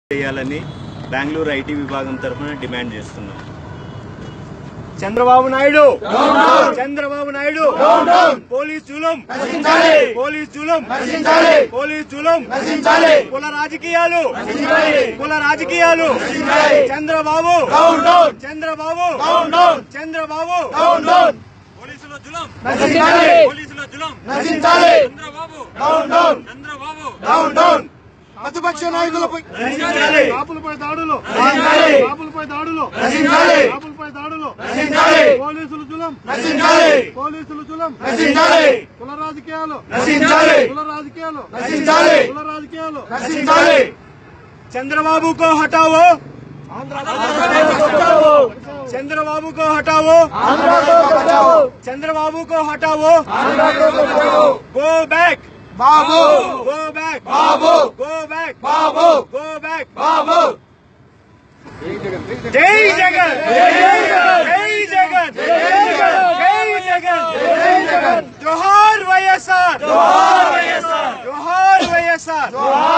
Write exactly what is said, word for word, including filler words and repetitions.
చేయాలని బెంగళూరు ఐటీ విభాగం తరఫున డిమాండ్ చేస్తున్నాం. చంద్రబాబు నాయుడు చంద్రబాబు నాయుడు పోలీస్ జులుం పోలీస్ జులుం పోలీస్ జులుం కుల రాజకీయాలు కుల రాజకీయాలు చంద్రబాబు చంద్రబాబు చంద్రబాబు పోలీసుల జులుం పోలీసుల జులుం చంద్రబాబు చంద్రబాబు ప్రతిపక్ష నాయకులపై కాపులపై దాడులు కాపులపై దాడులు కాపులపై దాడులు పోలీసులు జులం పోలీసులు జులం కుల రాజకీయాలు కుల రాజకీయాలు కుల రాజకీయాలు చంద్రబాబు को हटाओ चंद्रबाबू को हटाओ चंद्रबाबू को हटाओ go back Babu go back Babu go back Babu go back Babu जय जगन जय जगन जय जगन जोहार वैएसआर जोहार वैएसआर जोहार वैएसआर